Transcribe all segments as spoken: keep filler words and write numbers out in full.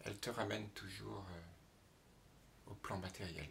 elle te ramène toujours euh, au plan matériel.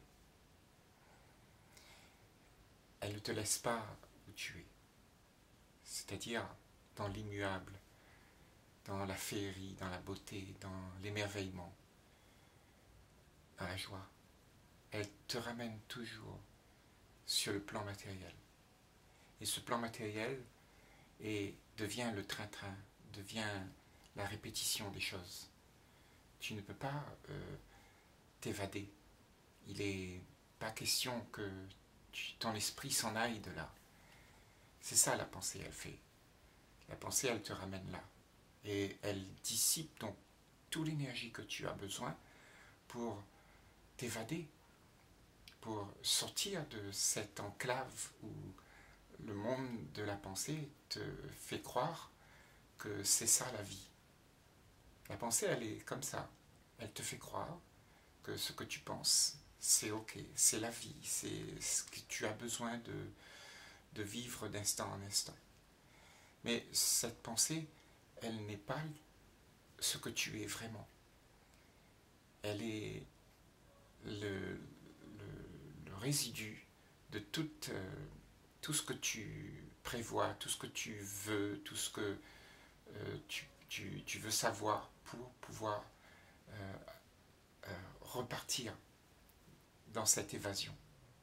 Elle ne te laisse pas où tu es, c'est-à-dire dans l'immuable, dans la féerie, dans la beauté, dans l'émerveillement, dans la joie. Elle te ramène toujours sur le plan matériel. Et ce plan matériel est, devient le train-train, devient la répétition des choses. Tu ne peux pas euh, t'évader. Il n'est pas question que tu, ton esprit s'en aille de là. C'est ça la pensée, elle fait. La pensée, elle te ramène là. Et elle dissipe donc toute l'énergie que tu as besoin pour t'évader, pour sortir de cette enclave où le monde de la pensée te fait croire que c'est ça la vie. La pensée, elle est comme ça. Elle te fait croire que ce que tu penses, c'est ok, c'est la vie, c'est ce que tu as besoin de, de vivre d'instant en instant. Mais cette pensée, elle n'est pas ce que tu es vraiment. Elle est le, le, le résidu de tout, euh, tout ce que tu prévois, tout ce que tu veux, tout ce que euh, tu, tu, tu veux savoir pour pouvoir euh, euh, repartir dans cette évasion.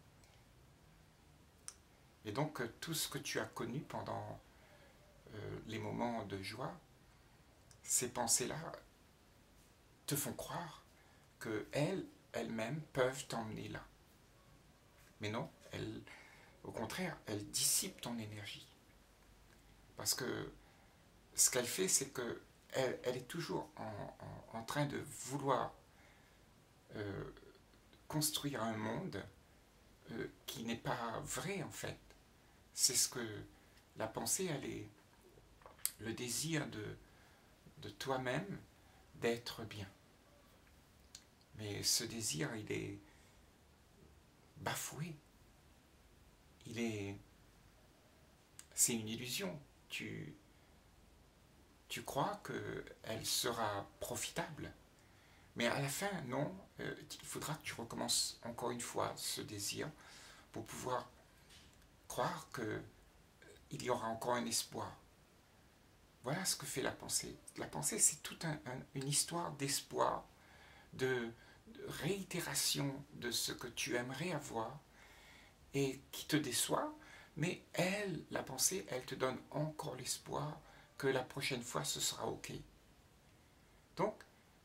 Et donc tout ce que tu as connu pendant euh, les moments de joie, ces pensées-là te font croire qu'elles, elles-mêmes, peuvent t'emmener là. Mais non, elles, au contraire, elles dissipent ton énergie. Parce que ce qu'elle fait, c'est qu'elle elle est toujours en, en, en train de vouloir euh, construire un monde euh, qui n'est pas vrai en fait. C'est ce que la pensée, elle est le désir de, de toi-même d'être bien. Mais ce désir, il est bafoué. Il est... C'est une illusion. Tu, tu crois qu'elle sera profitable. Mais à la fin, non. Euh, il faudra que tu recommences encore une fois ce désir pour pouvoir croire qu'il y aura encore un espoir. Voilà ce que fait la pensée. La pensée, c'est toute un, un, une histoire d'espoir, de, de réitération de ce que tu aimerais avoir et qui te déçoit, mais elle, la pensée, elle te donne encore l'espoir que la prochaine fois, ce sera ok. Donc,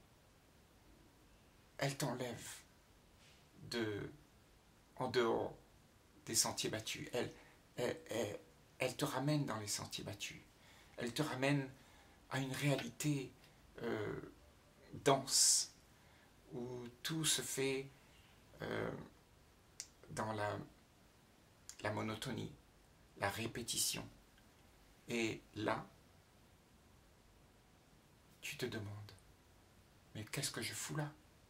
elle t'enlève de, en dehors des sentiers battus. Elle, elle, elle, elle te ramène dans les sentiers battus. Elle te ramène à une réalité euh, dense, où tout se fait euh, dans la, la monotonie, la répétition. Et là, tu te demandes, mais qu'est-ce que je fous là?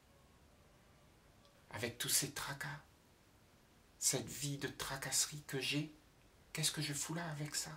Avec tous ces tracas, cette vie de tracasserie que j'ai, qu'est-ce que je fous là avec ça?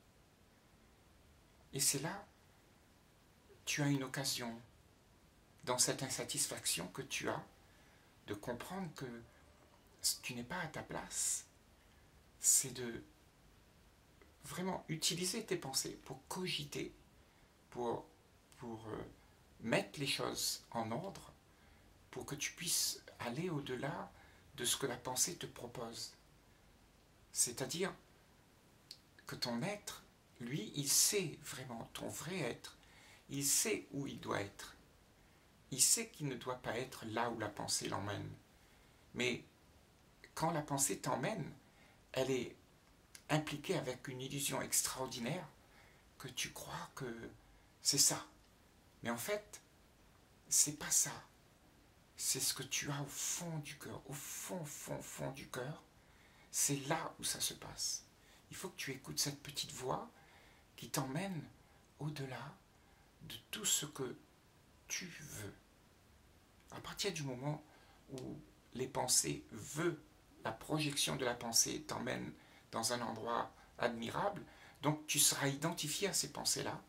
Et c'est là, tu as une occasion, dans cette insatisfaction que tu as, de comprendre que tu n'es pas à ta place. C'est de vraiment utiliser tes pensées pour cogiter, pour, pour euh, mettre les choses en ordre, pour que tu puisses aller au-delà de ce que la pensée te propose. C'est-à-dire que ton être, lui, il sait vraiment, ton vrai être, il sait où il doit être. Il sait qu'il ne doit pas être là où la pensée l'emmène. Mais quand la pensée t'emmène, elle est impliquée avec une illusion extraordinaire que tu crois que c'est ça. Mais en fait, c'est pas ça. C'est ce que tu as au fond du cœur, au fond, fond, fond du cœur. C'est là où ça se passe. Il faut que tu écoutes cette petite voix qui t'emmène au-delà de tout ce que tu veux. À partir du moment où les pensées veulent, la projection de la pensée t'emmène dans un endroit admirable, donc tu seras identifié à ces pensées-là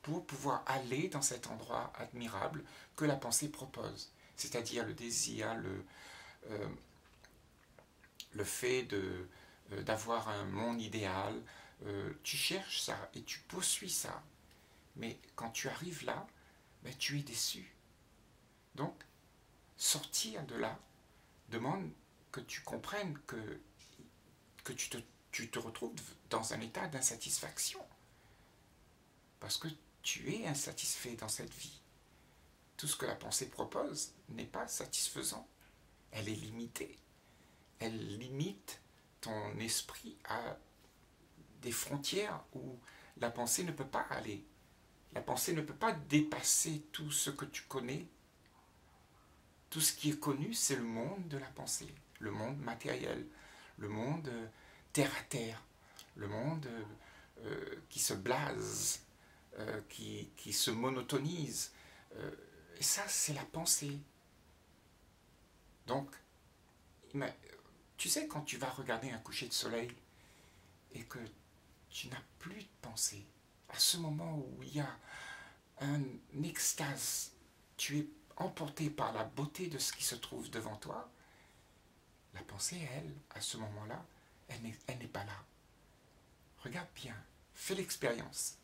pour pouvoir aller dans cet endroit admirable que la pensée propose, c'est-à-dire le désir, le, euh, le fait de, euh, d'avoir un monde idéal. Euh, tu cherches ça et tu poursuis ça. Mais quand tu arrives là, ben, tu es déçu. Donc, sortir de là demande que tu comprennes que, que tu, te, tu te retrouves dans un état d'insatisfaction. Parce que tu es insatisfait dans cette vie. Tout ce que la pensée propose n'est pas satisfaisant. Elle est limitée. Elle limite ton esprit à des frontières où la pensée ne peut pas aller. La pensée ne peut pas dépasser tout ce que tu connais. Tout ce qui est connu, c'est le monde de la pensée, le monde matériel, le monde euh, terre à terre, le monde euh, euh, qui se blase, euh, qui, qui se monotonise. Euh, et ça, c'est la pensée. Donc, tu sais, quand tu vas regarder un coucher de soleil et que tu n'as plus de pensée, à ce moment où il y a un extase, tu es emporté par la beauté de ce qui se trouve devant toi, la pensée, elle, à ce moment-là, elle n'est, elle n'est pas là. Regarde bien, fais l'expérience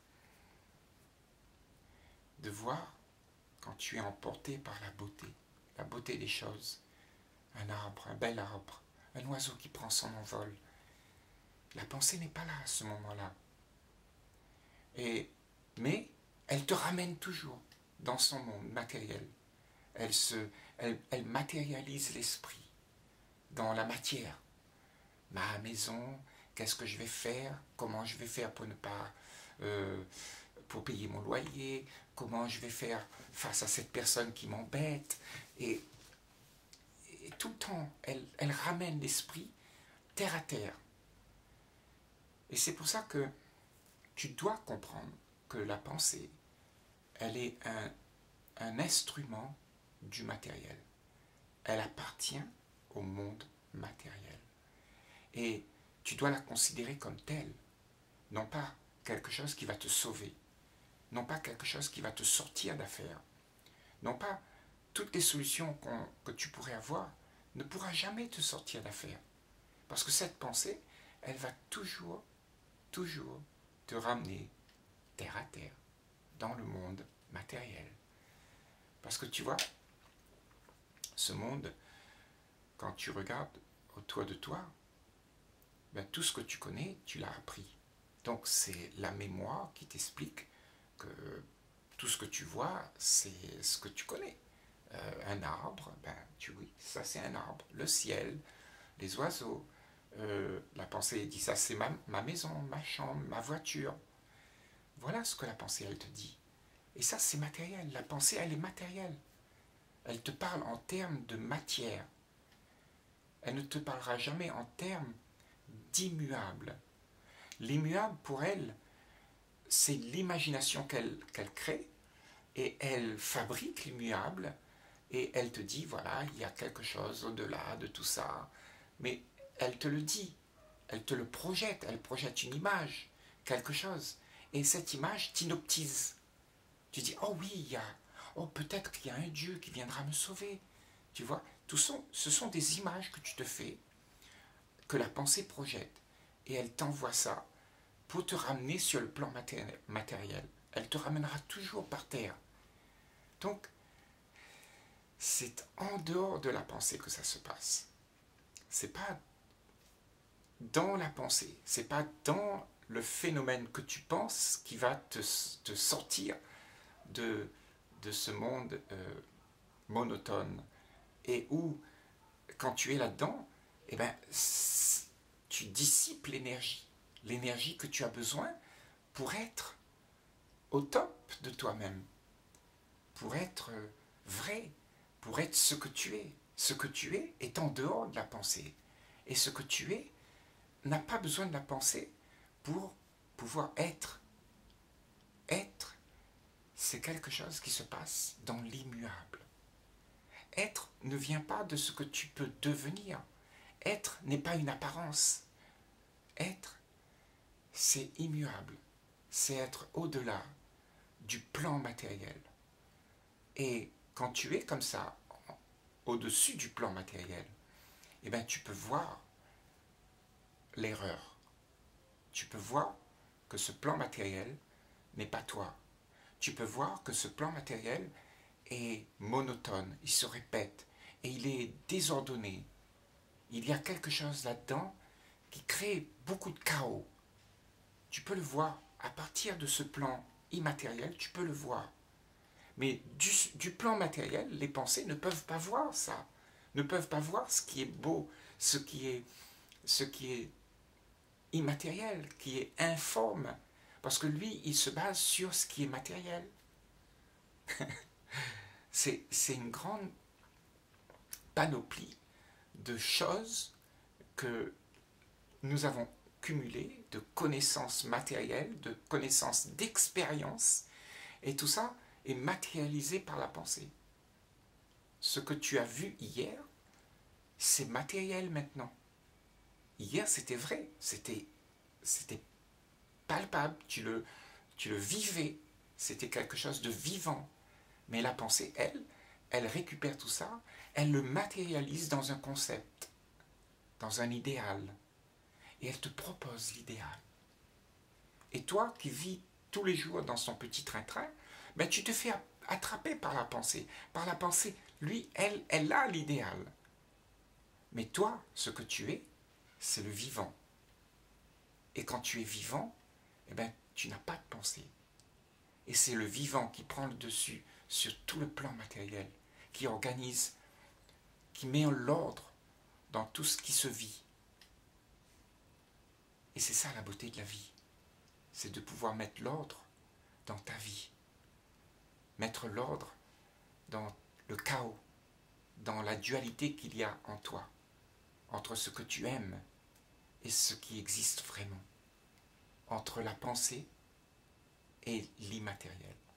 de voir quand tu es emporté par la beauté, la beauté des choses, un arbre, un bel arbre, un oiseau qui prend son envol. La pensée n'est pas là à ce moment-là. Et, mais elle te ramène toujours dans son monde matériel. Elle, se, elle, elle matérialise l'esprit dans la matière. Ma maison, qu'est-ce que je vais faire? Comment je vais faire pour ne pas euh, pour payer mon loyer? Comment je vais faire face à cette personne qui m'embête? Et, et tout le temps, elle, elle ramène l'esprit terre à terre. Et c'est pour ça que tu dois comprendre que la pensée, elle est un, un instrument du matériel. Elle appartient au monde matériel. Et tu dois la considérer comme telle, non pas quelque chose qui va te sauver, non pas quelque chose qui va te sortir d'affaires, non pas toutes les solutions qu'on, que tu pourrais avoir ne pourra jamais te sortir d'affaires. Parce que cette pensée, elle va toujours, toujours te ramener terre à terre, dans le monde matériel. Parce que tu vois, ce monde, quand tu regardes autour de toi, ben, tout ce que tu connais, tu l'as appris. Donc c'est la mémoire qui t'explique que tout ce que tu vois, c'est ce que tu connais. Euh, un arbre, ben, tu oui, ça c'est un arbre. Le ciel, les oiseaux, euh, la pensée dit ça c'est ma, ma maison, ma chambre, ma voiture. Voilà ce que la pensée elle te dit. Et ça c'est matériel. La pensée elle est matérielle. Elle te parle en termes de matière. Elle ne te parlera jamais en termes d'immuable. L'immuable pour elle, c'est l'imagination qu'elle qu'elle crée et elle fabrique l'immuable et elle te dit voilà, il y a quelque chose au-delà de tout ça. Mais elle te le dit, elle te le projette, elle projette une image, quelque chose. Et cette image t'inoptise. Tu dis oh oui, il y a, oh peut-être qu'il y a un Dieu qui viendra me sauver. Tu vois, tout sont, ce sont des images que tu te fais, que la pensée projette. Et elle t'envoie ça pour te ramener sur le plan matériel. Elle te ramènera toujours par terre. Donc, c'est en dehors de la pensée que ça se passe. C'est pas dans la pensée, c'est pas dans le phénomène que tu penses qui va te, te sortir de, de ce monde euh, monotone et où, quand tu es là-dedans, eh ben, tu dissipes l'énergie, l'énergie que tu as besoin pour être au top de toi-même, pour être vrai, pour être ce que tu es. Ce que tu es est en dehors de la pensée. Et ce que tu es n'a pas besoin de la pensée pour pouvoir être. Être, c'est quelque chose qui se passe dans l'immuable. Être ne vient pas de ce que tu peux devenir. Être n'est pas une apparence. Être, c'est immuable. C'est être au-delà du plan matériel. Et quand tu es comme ça, au-dessus du plan matériel, eh bien, tu peux voir l'erreur. Tu peux voir que ce plan matériel n'est pas toi. Tu peux voir que ce plan matériel est monotone, il se répète et il est désordonné. Il y a quelque chose là-dedans qui crée beaucoup de chaos. Tu peux le voir à partir de ce plan immatériel, tu peux le voir. Mais du, du plan matériel, les pensées ne peuvent pas voir ça, ne peuvent pas voir ce qui est beau, ce qui est, ce qui est immatériel, qui est informe, parce que lui, il se base sur ce qui est matériel. c'est, c'est une grande panoplie de choses que nous avons cumulées, de connaissances matérielles, de connaissances d'expérience, et tout ça est matérialisé par la pensée. Ce que tu as vu hier, c'est matériel maintenant. Hier, c'était vrai, c'était, c'était palpable, tu le, tu le vivais, c'était quelque chose de vivant. Mais la pensée, elle, elle récupère tout ça, elle le matérialise dans un concept, dans un idéal. Et elle te propose l'idéal. Et toi qui vis tous les jours dans son petit train-train, ben tu te fais attraper par la pensée. Par la pensée, lui, elle, elle a l'idéal. Mais toi, ce que tu es, c'est le vivant. Et quand tu es vivant, eh ben, tu n'as pas de pensée. Et c'est le vivant qui prend le dessus sur tout le plan matériel, qui organise, qui met en l'ordre dans tout ce qui se vit. Et c'est ça la beauté de la vie. C'est de pouvoir mettre l'ordre dans ta vie. Mettre l'ordre dans le chaos, dans la dualité qu'il y a en toi, entre ce que tu aimes et ce qui existe vraiment, entre la pensée et l'immatériel.